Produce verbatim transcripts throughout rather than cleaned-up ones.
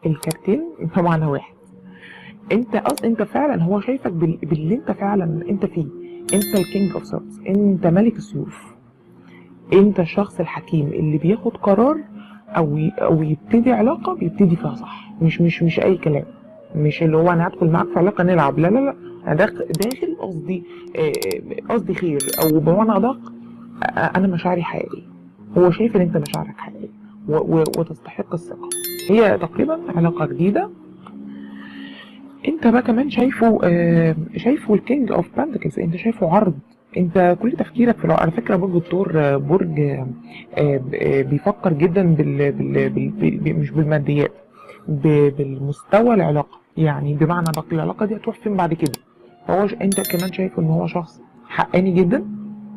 الكارتين طبعا واحد، انت اصلا انت فعلا هو شايفك بال... باللي انت فعلا انت فيه. انت الكينج اوف سورتس، انت ملك السيوف، انت الشخص الحكيم اللي بياخد قرار او ي... او يبتدي علاقه بيبتدي فيها صح، مش مش مش اي كلام، مش اللي هو انا هدخل معاك في علاقه نلعب، لا لا لا، انا داخل داخل قصدي قصدي خير، او بمعنى ادق انا مشاعري حقيقيه. هو شايف ان انت مشاعرك حقيقيه و... و... وتستحق الثقه. هي تقريبا علاقه جديده. انت بقى كمان شايفه آه شايفه الكينج اوف بانتكلز، انت شايفه عرض. انت كل تفكيرك في الع- على فكره برج الثور آه، برج آه آه، بيفكر جدا بال, بال, بال, بال مش بالماديات، ب- بالمستوى العلاقه، يعني بمعنى دق العلاقه دي هتروح فين بعد كده. فهو ش- انت كمان شايفه ان هو شخص حقاني جدا،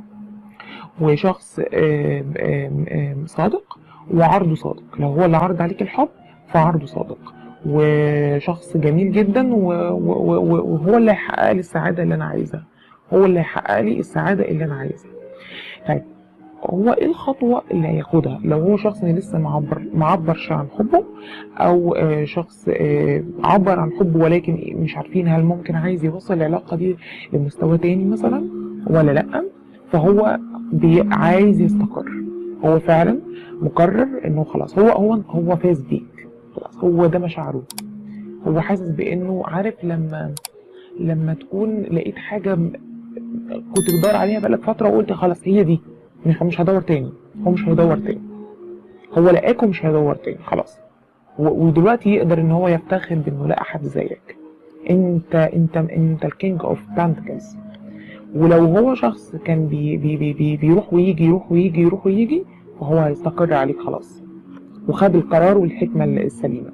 وشخص آم، آم، آم، صادق، وعرضه صادق. لو هو اللي عرض عليك الحب فعرضه صادق، وشخص جميل جدا، و- و- و- وهو اللي هيحقق لي السعادة اللي أنا عايزها، هو اللي هيحقق لي السعادة اللي أنا عايزها. طيب، هو ايه الخطوة اللي هياخدها لو هو شخص لسه معبر معبرش عن حبه، او آه، شخص آه، عبر عن حبه ولكن مش عارفين هل ممكن عايز يوصل العلاقة دي لمستوى تاني مثلا ولا لأ. فهو بي- عايز يستقر، هو فعلا مقرر انه خلاص هو هو هو فاز بيك، خلاص هو ده مشاعره. هو حاسس بانه عارف لما لما تكون لقيت حاجة م- كنت بتدور عليها بقالك فترة وقلت خلاص هي دي، مش مش هدور تاني. هو مش هيدور تاني، هو لقاك ومش هيدور تاني خلاص. و- ودلوقتي يقدر ان هو يفتخر بانه لقى حد زيك. انت انت انت الكينج اوف بانتكلز. ولو هو شخص كان بي بي بي بي بيروح ويجي يروح ويجي يروح ويجي، فهو هيستقر عليك خلاص، وخد القرار والحكمة السليمة.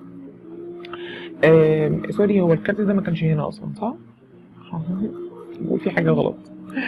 آم، سوري، هو الكارت ده ما كانش هنا اصلا صح؟ بقول في حاجة غلط.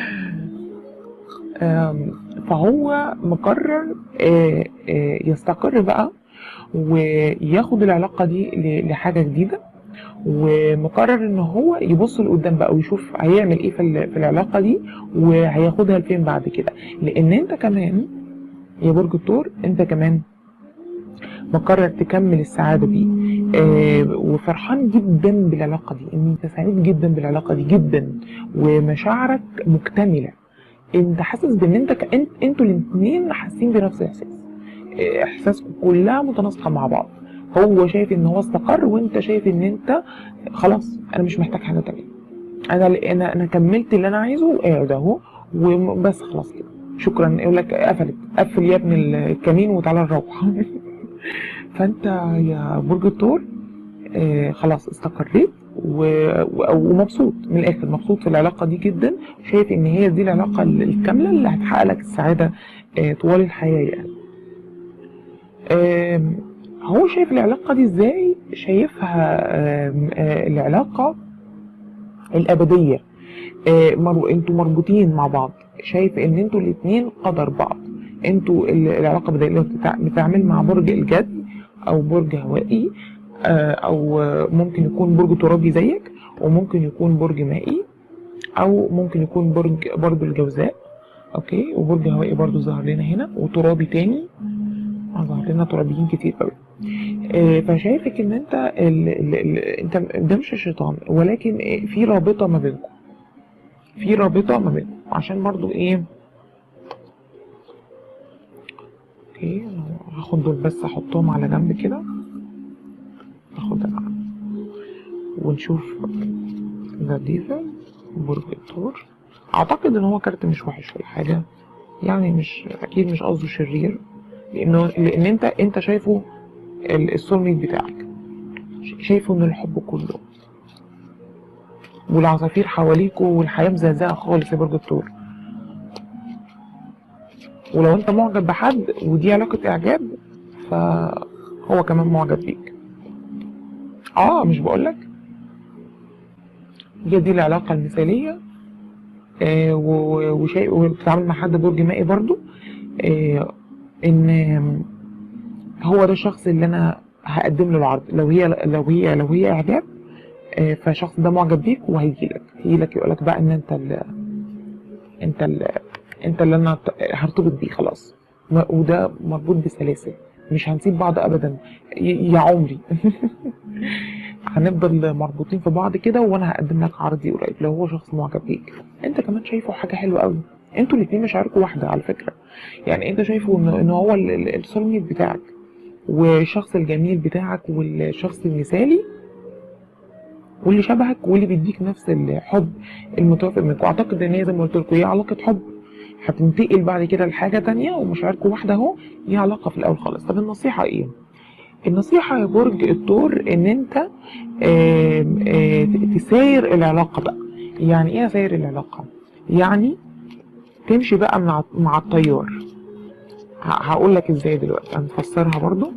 آم، فهو مقرر آه، آه، يستقر بقى، وياخد العلاقة دي ل- لحاجة جديدة، ومقرر ان هو يبص لقدام بقى ويشوف هيعمل ايه في ال- في العلاقة دي، وهياخدها لفين بعد كده. لان انت كمان يا برج الثور، انت كمان مقرر تكمل السعادة دي، آه وفرحان جدا بالعلاقة دي، ان انت سعيد جدا بالعلاقة دي جدا، ومشاعرك مكتملة. انت حاسس بان انت ك... انت انتوا الاثنين حاسين بنفس الاحساس، آه، احساسكم كلها متناسقة مع بعض. هو شايف ان هو استقر، وانت شايف ان انت خلاص انا مش محتاج حاجة تانية، انا انا انا كملت اللي انا عايزه وقاعد اهو وبس خلاص كده شكرا. يقول لك قفلت، قفل يا ابن الكمين وتعالى نروح. فانت يا برج الثور آه خلاص استقريت و- و- ومبسوط من الاخر، مبسوط في العلاقه دي جدا، شايف ان هي دي العلاقه الكامله اللي هتحقق لك السعاده آه طوال الحياه يعني. آم، هو شايف العلاقه دي ازاي؟ شايفها آم، آه العلاقه الابديه، آه، مر... انتوا مربوطين مع بعض، شايف ان انتوا الاتنين قدر بعض. انتوا ال- العلاقة بدأ لو بتتع- بتعمل مع برج الجدي او برج هوائي، آه، او آه، ممكن يكون برج ترابي زيك، وممكن يكون برج مائي، او ممكن يكون برج برضو الجوزاء. اوكي، وبرج هوائي برضو ظهر لنا هنا، وترابي تاني، آه، ظهر لنا ترابيين كتير قوي. آه، فشايفك ان انت ال... ال... ال... انت ده مش الشيطان، ولكن آه، في رابطة ما بينكم، في رابطة ما بينكم. عشان برضو ايه، اوكي أنا هاخد دول بس احطهم على جنب كده، اخد انا ونشوف ذا ديفل برج الثور. اعتقد ان هو كارت مش وحش ولا حاجة، يعني مش اكيد مش قصده شرير، لانه لان انت انت شايفه ال- السولميت بتاعك، ش- شايفه ان الحب كله والعصافير حواليكوا والحياة مزهزهة خالص يا برج الثور. ولو انت معجب بحد ودي علاقة اعجاب، فهو كمان معجب بيك. اه مش بقولك هي دي العلاقة المثالية. آه و- وشيء وبتتعامل مع حد برج مائي برضو، آه ان هو ده الشخص اللي انا هقدم له العرض. لو هي لو هي لو هي اعجاب، آه فالشخص ده معجب بيك وهيجيلك هيجيلك يقولك بقى ان انت ال انت ال انت اللي انا هرتبط بيه خلاص. م- وده مربوط بسلاسل، مش هنسيب بعض ابدا يا عمري. هنفضل مربوطين في بعض كده، وانا هقدم لك عرضي قريب لو هو شخص معجب بيك. انت كمان شايفه حاجه حلوه قوي، انتوا الاتنين مشاعركم واحده على فكره. يعني انت شايفه ان ان هو السول ميت بتاعك والشخص الجميل بتاعك والشخص المثالي واللي شبهك واللي بيديك نفس الحب المتوافق منكم. اعتقد ان هي زي ما قلت لكم هي علاقه حب هتنتقل بعد كده لحاجه تانية، ومشاعركم واحده اهو. هي علاقه في الاول خالص. طب النصيحه ايه؟ النصيحه يا برج الثور ان انت آم، آم، تساير العلاقه بقى. يعني ايه اساير العلاقه؟ يعني تمشي بقى مع مع التيار. هقول لك ازاي دلوقتي، هنفسرها برضو.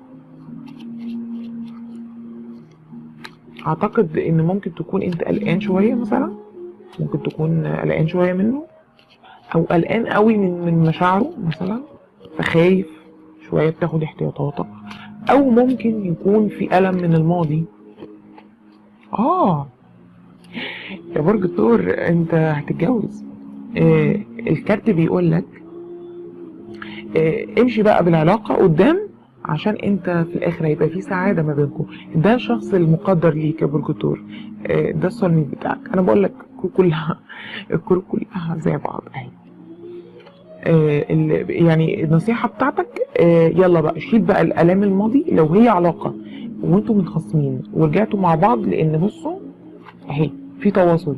اعتقد ان ممكن تكون انت قلقان شويه مثلا، ممكن تكون قلقان شويه منه، او قلقان قوي من من مشاعره مثلا، فخايف شويه بتاخد احتياطاتك. او ممكن يكون في الم من الماضي. اه يا برج الثور انت هتتجوز. آه الكارت بيقول لك آه امشي بقى بالعلاقه قدام، عشان انت في الاخر هيبقى في سعاده ما بينكم. ده الشخص المقدر ليك يا برج الثور. آه ده الصلميت بتاعك. انا بقول لك كلها الكروت كلها زي بعض اهي. آه يعني النصيحه بتاعتك آه يلا بقى شيل بقى الالام الماضي. لو هي علاقه وانتوا متخاصمين ورجعتوا مع بعض، لان بصوا اهي في تواصل،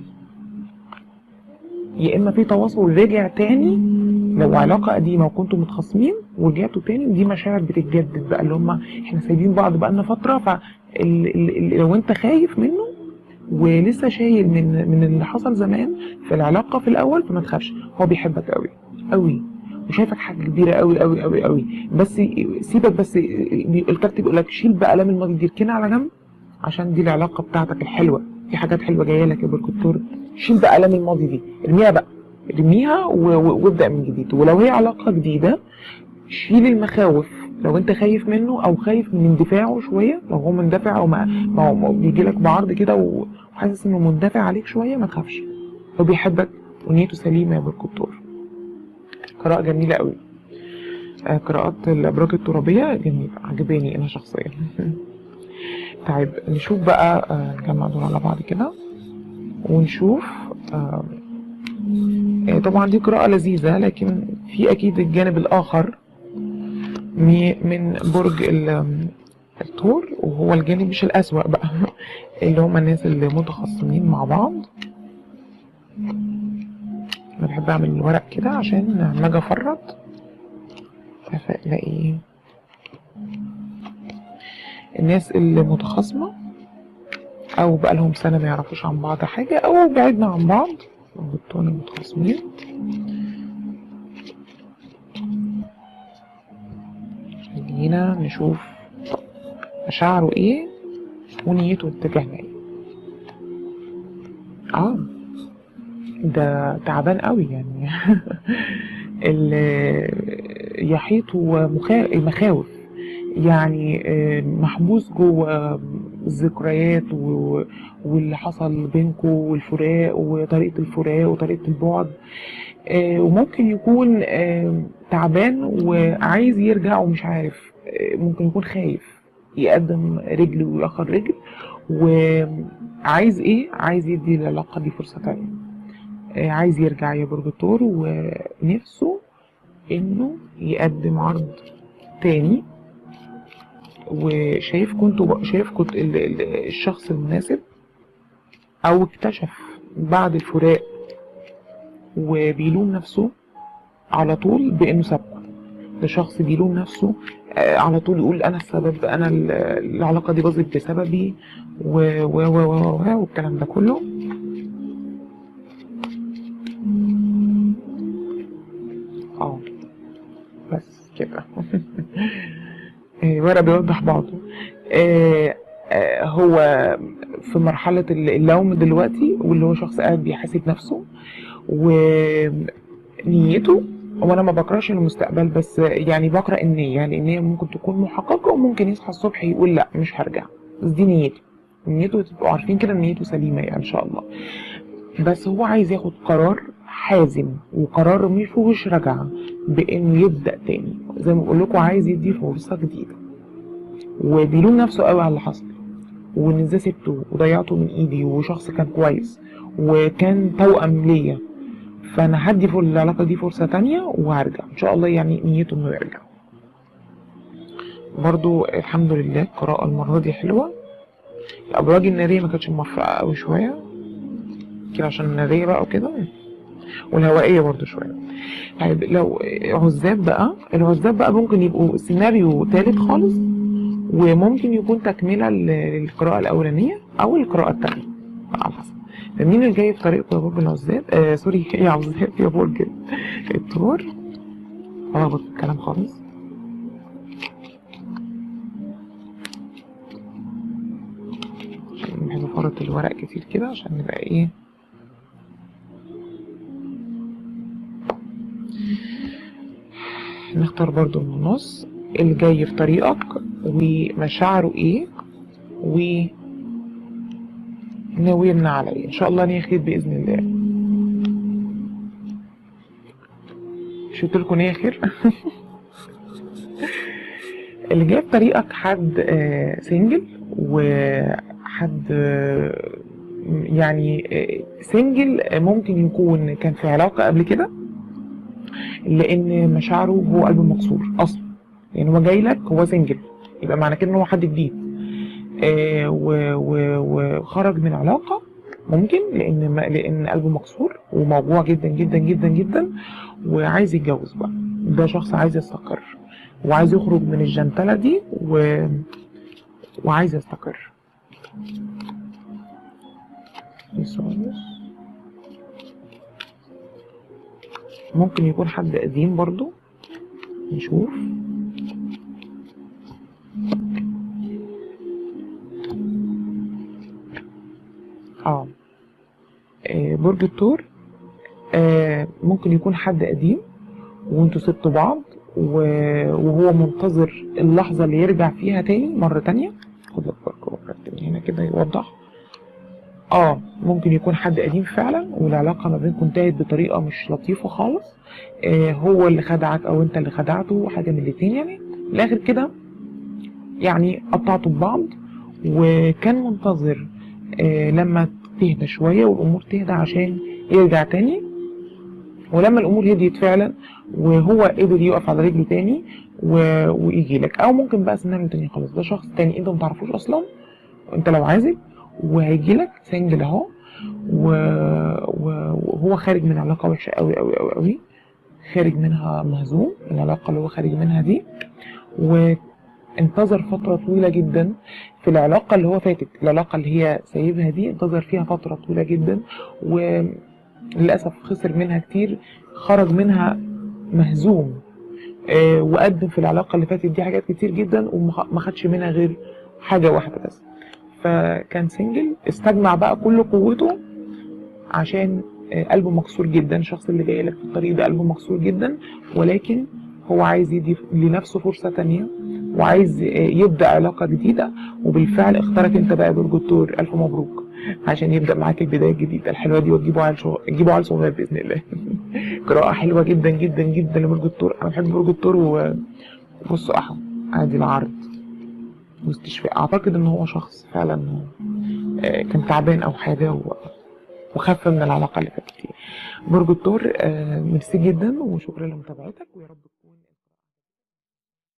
يا اما في تواصل رجع تاني لو علاقه قديمه وكنتوا متخاصمين ورجعتوا تاني، ودي مشاعر بتتجدد بقى، اللي هم احنا سايبين بعض بقالنا فتره. فلو انت خايف منه ولسه شايل من من اللي حصل زمان في العلاقه في الاول، فما تخافش، هو بيحبك قوي قوي وشايفك حاجه كبيره قوي قوي قوي قوي. بس سيبك، بس الكارت بيقول لك شيل بقى الام الماضي دي، اركنها على جنب، عشان دي العلاقه بتاعتك الحلوه. في حاجات حلوه جايه لك يا برج الثور. شيل بقى الام الماضي دي، ارميها بقى، ارميها وابدا من جديد. ولو هي علاقه جديده شيل المخاوف. لو انت خايف منه او خايف من اندفاعه شويه، لو هو مندفع او ما, ما هو بيجي لك بعرض كده وحاسس انه مندفع عليك شويه، ما تخافش، هو بيحبك ونيته سليمه يا برج الثور. قراءه جميله قوي. آه قراءات الابراج الترابيه جميله، عجباني انا شخصيا. طيب نشوف بقى، آه نجمع دول على بعض كده ونشوف. آه طبعا دي قراءة لذيذة، لكن في أكيد الجانب الآخر من برج الثور، وهو الجانب مش الأسوأ بقى، اللي هم الناس اللي متخاصمين مع بعض. أنا بحب أعمل الورق كده عشان لما أجي أفرط ألاقي الناس اللي متخاصمة أو بقى لهم سنة ما يعرفوش عن بعض حاجة، أو بعدنا عن بعض وبالتالي متخاصمين. خلينا نشوف مشاعره ايه ونيته اتجاهنا ايه. اه ده تعبان قوي يعني. اللي يحيطه مخاوف، يعني محبوس جوه الذكريات واللي حصل بينكم والفراق وطريقة الفراق وطريقة البعد. وممكن يكون تعبان وعايز يرجع ومش عارف، ممكن يكون خايف يقدم رجل ويأخر رجل، وعايز ايه؟ عايز يدي العلاقة دي فرصة تانية، عايز يرجع يا برج الثور، ونفسه انه يقدم عرض تاني. وشايف كنت شايف كنت الشخص المناسب، او اكتشف بعد الفراق وبيلوم نفسه على طول بانه سابقه. ده شخص بيلوم نفسه على طول، يقول انا السبب، انا العلاقه دي باظت بسببي و و و و والكلام ده كله. اه بس كده. ورق بيوضح بعضه. هو في مرحله اللوم دلوقتي، واللي هو شخص قاعد بيحاسب نفسه ونيته. وانا ما بقراش المستقبل، بس يعني بقرا النيه، يعني النيه ممكن تكون محققه وممكن يصحى الصبح يقول لا مش هرجع، بس دي نيته. نيته تبقوا عارفين كده، نيته سليمه يعني ان شاء الله. بس هو عايز ياخد قرار حازم، وقرار مش فيهوش رجعه، بانه يبدا تاني، زي ما بقول لكم عايز يدي فرصه جديده، وبيلوم نفسه قوي على اللي حصل، وان ازاي سبته وضيعته من ايدي، وشخص كان كويس وكان توأم ليا، فانا هدي في العلاقه دي فرصه تانية وهرجع ان شاء الله. يعني نيته انه يرجع. برضو الحمد لله القراءه المره دي حلوه. الابراج الناريه ما كانتش موفقه قوي شويه كده عشان الناريه بقى وكده، والهوائيه برضو شويه. طيب لو عزاب بقى، العزاب بقى ممكن يبقوا سيناريو تالت خالص، وممكن يكون تكمله للقراءه الاولانيه او القراءه الثانيه على حسب. مين اللي جاي في طريقكم يا برج العزاب؟ آه سوري يا عزاب يا برج الثور. هلخبط الكلام خالص. عشان بحب افرط الورق كتير كده عشان نبقى ايه. نختار برضو من النص اللي جاي في طريقك ومشاعره ايه، و ناوينا على ايه. ان شاء الله نية خير باذن الله. مش قلت لكم نية خير؟ اللي جاي في طريقك حد آه سنجل، وحد آه يعني آه سنجل ممكن يكون كان في علاقه قبل كده، لان مشاعره هو قلبه مكسور اصلا. يعني هو جاي لك هو سنجل، يبقى معنى كده ان هو حد جديد آه وخرج من علاقه ممكن لان لان قلبه مكسور وموجوع جدا جدا جدا جدا، وعايز يتجوز بقى. ده شخص عايز يستقر وعايز يخرج من الجنتله دي و... وعايز يستقر. ممكن يكون حد قديم برضو. نشوف. اه برج الثور آه ممكن يكون حد قديم وانتوا سبتوا بعض، وهو منتظر اللحظة اللي يرجع فيها تاني مرة تانية. خد لك برج من هنا كده يوضح. اه ممكن يكون حد قديم فعلا، والعلاقة ما بينكم انتهت بطريقة مش لطيفة خالص. آه هو اللي خدعك او انت اللي خدعته، حاجة من الاتنين يعني. الاخر كده يعني قطعتوا ببعض، وكان منتظر آه لما تهدى شوية والامور تهدى عشان يرجع تاني. ولما الامور هديت فعلا وهو قدر يقف على رجله تاني و... ويجي لك. او ممكن بقى سيناريو تاني خالص، ده شخص تاني انت متعرفوش اصلا انت لو عازب، وهيجي لك سنجل اهو، وهو خارج من علاقه وحشه قوي قوي قوي قوي، خارج منها مهزوم العلاقه اللي هو خارج منها دي، وانتظر فتره طويله جدا في العلاقه اللي هو فاتت. العلاقه اللي هي سايبها دي انتظر فيها فتره طويله جدا، وللاسف خسر منها كتير، خرج منها مهزوم. آه وقدم في العلاقه اللي فاتت دي حاجات كتير جدا وما خدش منها غير حاجه واحده بس. فكان سنجل، استجمع بقى كل قوته عشان آه قلبه مكسور جدا. الشخص اللي جاي لك في الطريق ده قلبه مكسور جدا، ولكن هو عايز يدي لنفسه فرصه تانية، وعايز آه يبدا علاقه جديده. وبالفعل اختارك انت بقى برج الثور. الف مبروك عشان يبدا معاك البدايه الجديده الحلوه دي، وتجيبوا عيال شغل تجيبوا عيال صغير باذن الله. قراءه حلوه جدا جدا جدا لبرج الثور. انا بحب برج الثور. وبصوا احو ادي العرض واستشفاء. اعتقد ان هو شخص فعلا كان تعبان او حاجه وخف من العلاقه اللي فاتت. برج الثور ميرسي جدا وشكرا لمتابعتك، ويا رب